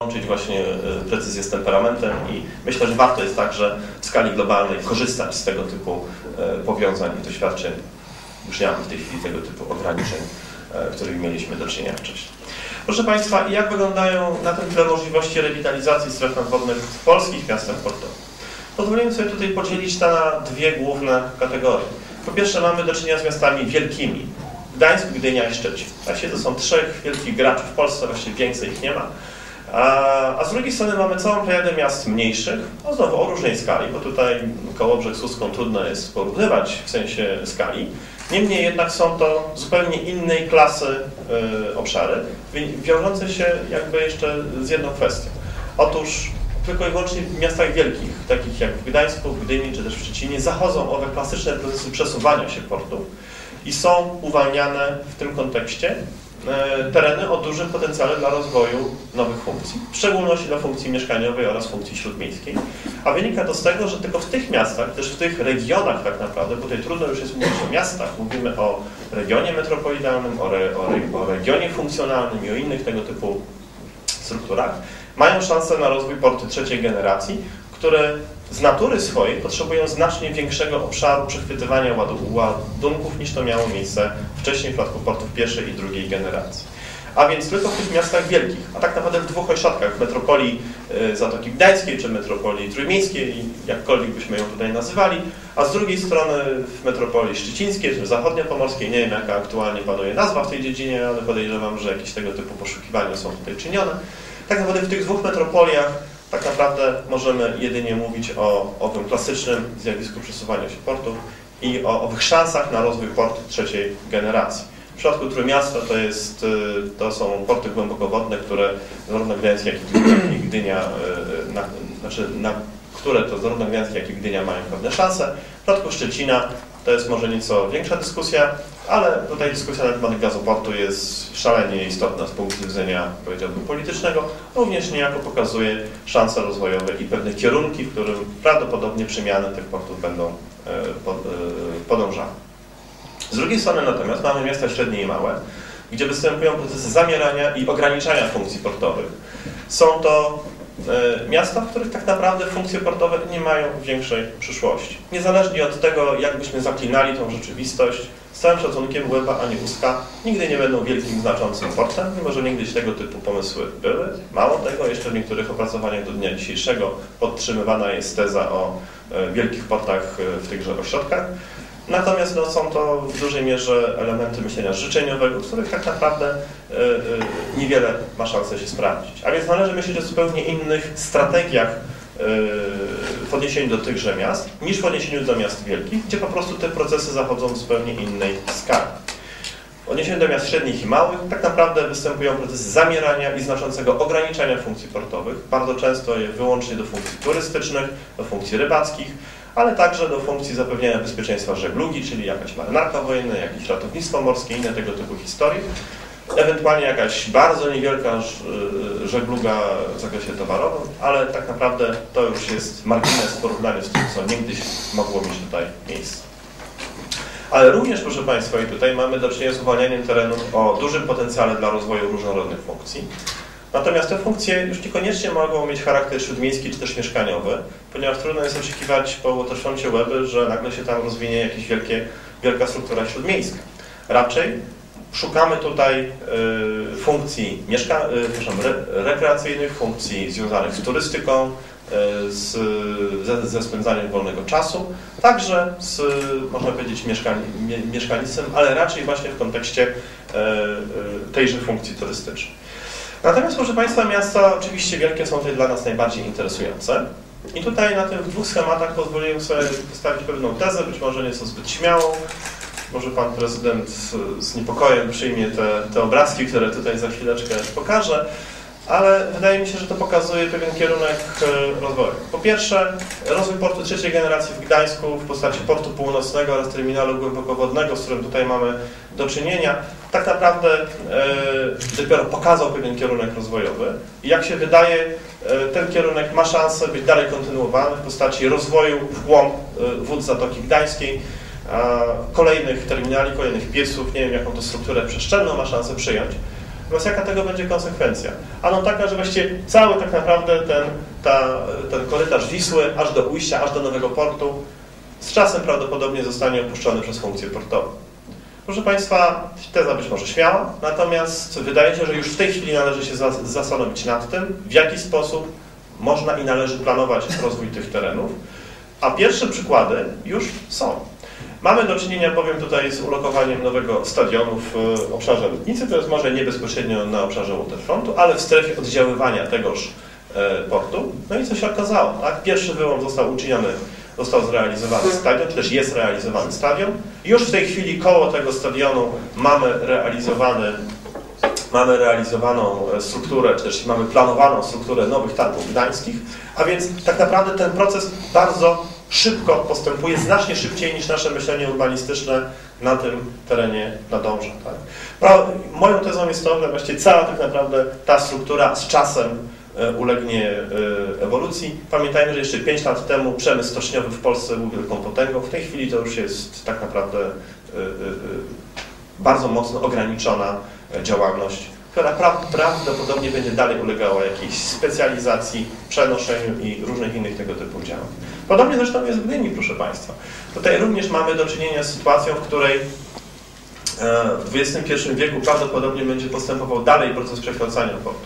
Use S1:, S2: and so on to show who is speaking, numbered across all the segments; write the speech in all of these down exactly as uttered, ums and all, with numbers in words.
S1: łączyć właśnie precyzję z temperamentem i myślę, że warto jest także w skali globalnej korzystać z tego typu powiązań i doświadczeń. Już nie mamy w tej chwili tego typu ograniczeń, którymi mieliśmy do czynienia wcześniej. Proszę Państwa, jak wyglądają na tym tle możliwości rewitalizacji stref nadwodnych w polskich miastach portowych? Pozwolimy sobie tutaj podzielić to na dwie główne kategorie. Po pierwsze mamy do czynienia z miastami wielkimi. Gdańsk, Gdynia i Szczecin. Właściwie to są trzech wielkich graczy w Polsce, właściwie więcej ich nie ma. A, a z drugiej strony mamy całą plejadę miast mniejszych, no znowu o różnej skali, bo tutaj Kołobrzeg z Uską trudno jest porównywać w sensie skali. Niemniej jednak są to zupełnie innej klasy y, obszary, wiążące się jakby jeszcze z jedną kwestią. Otóż tylko i wyłącznie w miastach wielkich, takich jak w Gdańsku, w Gdyni czy też w Szczecinie, zachodzą owe klasyczne procesy przesuwania się portów i są uwalniane w tym kontekście tereny o dużym potencjale dla rozwoju nowych funkcji, w szczególności dla funkcji mieszkaniowej oraz funkcji śródmiejskiej. A wynika to z tego, że tylko w tych miastach, też w tych regionach tak naprawdę, bo tutaj trudno już jest mówić o miastach, mówimy o regionie metropolitalnym, o, re, o, re, o regionie funkcjonalnym i o innych tego typu strukturach, mają szansę na rozwój porty trzeciej generacji, które z natury swojej potrzebują znacznie większego obszaru przechwytywania ładunków niż to miało miejsce wcześniej w przypadku portów pierwszej i drugiej generacji. A więc tylko w tych miastach wielkich, a tak naprawdę w dwóch ośrodkach, w metropolii Zatoki Gdańskiej czy metropolii trójmiejskiej, jakkolwiek byśmy ją tutaj nazywali, a z drugiej strony w metropolii szczecińskiej czy zachodniopomorskiej, nie wiem jaka aktualnie panuje nazwa w tej dziedzinie, ale podejrzewam, że jakieś tego typu poszukiwania są tutaj czynione. Tak naprawdę w tych dwóch metropoliach tak naprawdę możemy jedynie mówić o owym klasycznym zjawisku przesuwania się portów i o owych szansach na rozwój portu trzeciej generacji. W przypadku Trójmiasta to, jest, to są porty głębokowodne, które zarówno Gdańsk, jak i Gdynia, na, znaczy na które to zarówno Gdańsk, jak i Gdynia mają pewne szanse. W przypadku Szczecina to jest może nieco większa dyskusja, ale tutaj dyskusja na temat gazoportu jest szalenie istotna z punktu widzenia, powiedziałbym, politycznego. Również niejako pokazuje szanse rozwojowe i pewne kierunki, w którym prawdopodobnie przemiany tych portów będą podążały. Z drugiej strony natomiast mamy miasta średnie i małe, gdzie występują procesy zamierania i ograniczania funkcji portowych. Są to miasta, w których tak naprawdę funkcje portowe nie mają większej przyszłości. Niezależnie od tego, jak byśmy zaklinali tą rzeczywistość, z całym szacunkiem Łeba ani Uska nigdy nie będą wielkim, znaczącym portem, mimo że niegdyś tego typu pomysły były. Mało tego, jeszcze w niektórych opracowaniach do dnia dzisiejszego podtrzymywana jest teza o wielkich portach w tychże ośrodkach. Natomiast no, są to w dużej mierze elementy myślenia życzeniowego, z których tak naprawdę y, y, niewiele ma szansę się sprawdzić. A więc należy myśleć o zupełnie innych strategiach y, w odniesieniu do tychże miast, niż w odniesieniu do miast wielkich, gdzie po prostu te procesy zachodzą w zupełnie innej skali. W odniesieniu do miast średnich i małych tak naprawdę występują procesy zamierania i znaczącego ograniczania funkcji portowych, bardzo często je wyłącznie do funkcji turystycznych, do funkcji rybackich, ale także do funkcji zapewnienia bezpieczeństwa żeglugi, czyli jakaś marynarka wojenna, jakieś ratownictwo morskie, inne tego typu historie. Ewentualnie jakaś bardzo niewielka żegluga w zakresie towarowym, ale tak naprawdę to już jest margines w porównaniu z tym, co niegdyś mogło mieć tutaj miejsce. Ale również, proszę Państwa, i tutaj mamy do czynienia z uwalnianiem terenów o dużym potencjale dla rozwoju różnorodnych funkcji. Natomiast te funkcje już niekoniecznie mogą mieć charakter śródmiejski czy też mieszkaniowy, ponieważ trudno jest oczekiwać po Waterfroncie Łeby, że nagle się tam rozwinie jakaś wielkie, wielka struktura śródmiejska. Raczej szukamy tutaj y, funkcji mieszka y, proszę, re rekreacyjnych, funkcji związanych z turystyką, y, z, ze, ze spędzaniem wolnego czasu, także z, można powiedzieć, mieszkań, mie, mieszkalnictwem, ale raczej właśnie w kontekście y, y, tejże funkcji turystycznej. Natomiast, proszę Państwa, miasta oczywiście wielkie są tutaj dla nas najbardziej interesujące. I tutaj na tych dwóch schematach pozwoliłem sobie postawić pewną tezę, być może nieco zbyt śmiałą. Może Pan Prezydent z niepokojem przyjmie te, te obrazki, które tutaj za chwileczkę pokażę, ale wydaje mi się, że to pokazuje pewien kierunek rozwoju. Po pierwsze, rozwój portu trzeciej generacji w Gdańsku w postaci portu północnego oraz terminalu głębokowodnego, z którym tutaj mamy do czynienia, tak naprawdę e, dopiero pokazał pewien kierunek rozwojowy i jak się wydaje, e, ten kierunek ma szansę być dalej kontynuowany w postaci rozwoju w głąb e, wód Zatoki Gdańskiej, a kolejnych terminali, kolejnych pieców, nie wiem jaką to strukturę przestrzenną ma szansę przyjąć. Natomiast jaka tego będzie konsekwencja? Ano taka, że właściwie cały tak naprawdę ten, ta, ten korytarz Wisły, aż do ujścia, aż do nowego portu, z czasem prawdopodobnie zostanie opuszczony przez funkcję portową. Proszę Państwa, teza być może śmiała, natomiast wydaje się, że już w tej chwili należy się zastanowić nad tym, w jaki sposób można i należy planować rozwój tych terenów, a pierwsze przykłady już są. Mamy do czynienia, powiem tutaj, z ulokowaniem nowego stadionu w obszarze Rudnicy, to jest może nie bezpośrednio na obszarze waterfrontu, ale w strefie oddziaływania tegoż portu. No i co się okazało, tak? Pierwszy wyłom został uczyniony, został zrealizowany stadion, czy też jest realizowany stadion. Już w tej chwili koło tego stadionu mamy realizowany Mamy realizowaną strukturę, czy też mamy planowaną strukturę nowych targów gdańskich, a więc tak naprawdę ten proces bardzo szybko postępuje, znacznie szybciej niż nasze myślenie urbanistyczne na tym terenie nadąża. Tak? Moją tezą jest to, że właściwie cała tak naprawdę ta struktura z czasem ulegnie ewolucji. Pamiętajmy, że jeszcze pięć lat temu przemysł stoczniowy w Polsce był wielką potęgą, w tej chwili to już jest tak naprawdę bardzo mocno ograniczona działalność, która prawdopodobnie będzie dalej ulegała jakiejś specjalizacji, przenoszeniu i różnych innych tego typu działań. Podobnie zresztą jest w Gdyni, proszę Państwa. Tutaj również mamy do czynienia z sytuacją, w której w dwudziestym pierwszym wieku prawdopodobnie będzie postępował dalej proces przekształcania portu.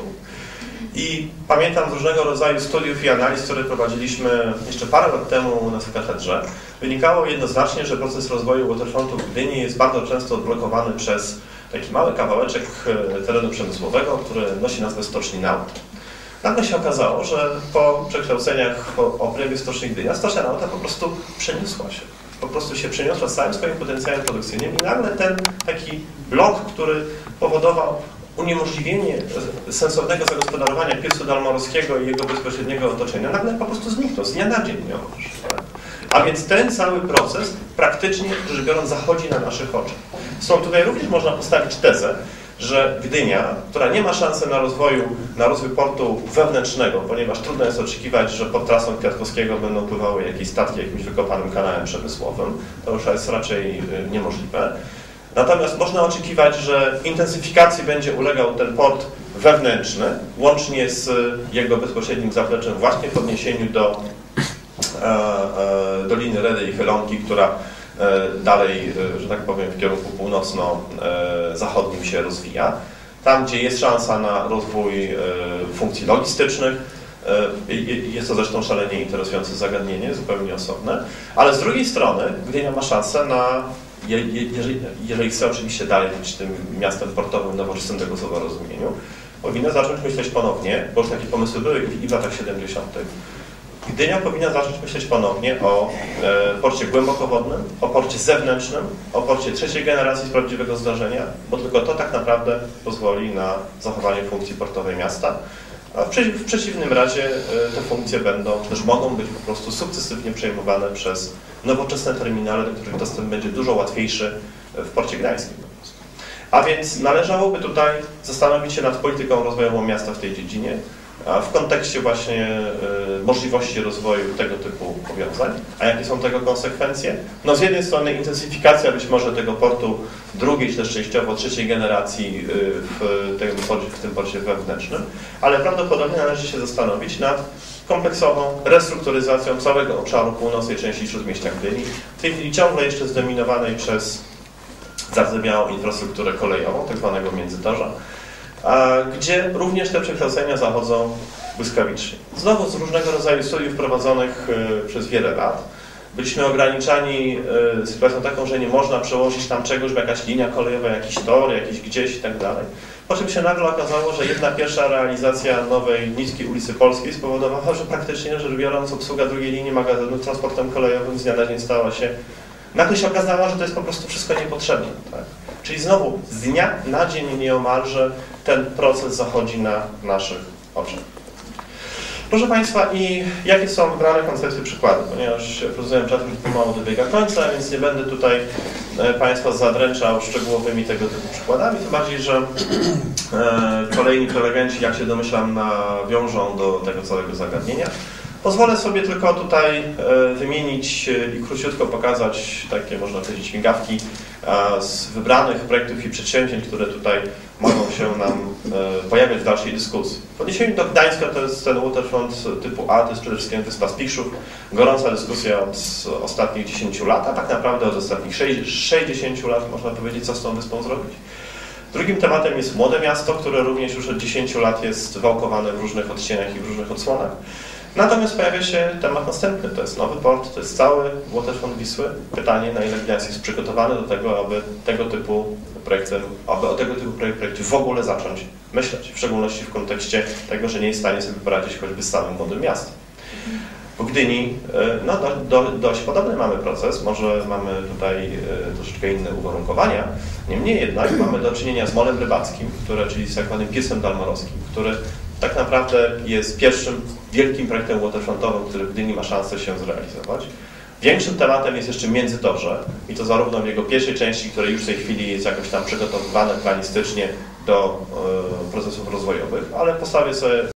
S1: I pamiętam z różnego rodzaju studiów i analiz, które prowadziliśmy jeszcze parę lat temu u nas w katedrze, wynikało jednoznacznie, że proces rozwoju waterfrontu w Gdyni jest bardzo często odblokowany przez taki mały kawałeczek terenu przemysłowego, który nosi nazwę Stoczni Nauta. Nagle się okazało, że po przekształceniach, po obrywie Stoczni Gdynia, Stocznia Nauta po prostu przeniosła się. Po prostu się przeniosła z całym swoim potencjałem produkcyjnym i nagle ten taki blok, który powodował uniemożliwienie sensownego zagospodarowania Pirsu Dalmorowskiego i jego bezpośredniego otoczenia, nagle po prostu zniknął, z dnia na dzień nieomal. A więc ten cały proces praktycznie rzecz biorąc zachodzi na naszych oczach. Stąd tutaj również można postawić tezę, że Gdynia, która nie ma szansy na, rozwoju, na rozwój portu wewnętrznego, ponieważ trudno jest oczekiwać, że pod trasą Kwiatkowskiego będą pływały jakieś statki jakimś wykopanym kanałem przemysłowym, to już jest raczej niemożliwe. Natomiast można oczekiwać, że intensyfikacji będzie ulegał ten port wewnętrzny, łącznie z jego bezpośrednim zapleczem właśnie w odniesieniu do e, e, Doliny Redy i Chylonki, która e, dalej, e, że tak powiem, w kierunku północno-zachodnim się rozwija. Tam, gdzie jest szansa na rozwój e, funkcji logistycznych, e, jest to zresztą szalenie interesujące zagadnienie, zupełnie osobne, ale z drugiej strony Gdynia ma szansę na Jeżeli, jeżeli chce oczywiście dalej być tym miastem portowym, nowoczesnym tego słowa rozumieniu, powinna zacząć myśleć ponownie, bo już takie pomysły były i w latach siedemdziesiątych. Gdynia powinna zacząć myśleć ponownie o e, porcie głębokowodnym, o porcie zewnętrznym, o porcie trzeciej generacji z prawdziwego zdarzenia, bo tylko to tak naprawdę pozwoli na zachowanie funkcji portowej miasta. A w, przeciw, w przeciwnym razie te funkcje będą, czy też mogą być po prostu sukcesywnie przejmowane przez nowoczesne terminale, do których dostęp będzie dużo łatwiejszy w porcie gdańskim. A więc należałoby tutaj zastanowić się nad polityką rozwojową miasta w tej dziedzinie, w kontekście właśnie możliwości rozwoju tego typu powiązań. A jakie są tego konsekwencje? No z jednej strony intensyfikacja być może tego portu drugiej, czy też częściowo trzeciej generacji w tym porcie, w tym porcie wewnętrznym, ale prawdopodobnie należy się zastanowić nad kompleksową restrukturyzacją całego obszaru północnej części Śródmieścia Gdyni, w tej chwili ciągle jeszcze zdominowanej przez zardzewiałą infrastrukturę kolejową, tak zwanego Międzytorza, gdzie również te przekształcenia zachodzą błyskawicznie. Znowu z różnego rodzaju studiów prowadzonych przez wiele lat byliśmy ograniczani sytuacją taką, że nie można przełożyć tam czegoś, bo jakaś linia kolejowa, jakiś tor, jakiś gdzieś i tak dalej. Po czym się nagle okazało, że jedna pierwsza realizacja nowej niskiej ulicy Polskiej spowodowała, że praktycznie rzecz biorąc obsługa drugiej linii magazynu transportem kolejowym z dnia na dzień stała się, nagle się okazało, że to jest po prostu wszystko niepotrzebne. Tak? Czyli znowu z dnia na dzień nieomalże ten proces zachodzi na naszych oczach. Proszę Państwa, i jakie są wybrane koncepcje przykłady? Ponieważ, jak rozumiem, czas już pomału dobiega końca, więc nie będę tutaj Państwa zadręczał szczegółowymi tego typu przykładami, tym bardziej, że kolejni prelegenci, jak się domyślam, nawiążą do tego całego zagadnienia. Pozwolę sobie tylko tutaj wymienić i króciutko pokazać takie, można powiedzieć, migawki z wybranych projektów i przedsięwzięć, które tutaj mogą się nam pojawiać w dalszej dyskusji. W odniesieniu do Gdańska to jest ten waterfront typu A, to jest przede wszystkim Wyspa Spichrzów. Gorąca dyskusja od ostatnich dziesięciu lat, a tak naprawdę od ostatnich sześćdziesięciu lat można powiedzieć, co z tą wyspą zrobić. Drugim tematem jest Młode Miasto, które również już od dziesięciu lat jest wałkowane w różnych odcieniach i w różnych odsłonach. Natomiast pojawia się temat następny, to jest nowy port, to jest cały waterfront Wisły. Pytanie, na ile Gdańsk jest przygotowany do tego, aby tego typu projektem, aby o tego typu projekcie w ogóle zacząć myśleć, w szczególności w kontekście tego, że nie jest w stanie sobie poradzić choćby z samym Młodym Miastem. W Gdyni no, do, do, dość podobny mamy proces, może mamy tutaj troszeczkę inne uwarunkowania, niemniej jednak mamy do czynienia z molem rybackim, które, czyli z tak zwanym Pirsem Dalmorowskim, który tak naprawdę jest pierwszym wielkim projektem waterfrontowym, który w Gdyni ma szansę się zrealizować. Większym tematem jest jeszcze Międzytorze i to zarówno w jego pierwszej części, które już w tej chwili jest jakoś tam przygotowywane planistycznie do y, procesów rozwojowych, ale postawię sobie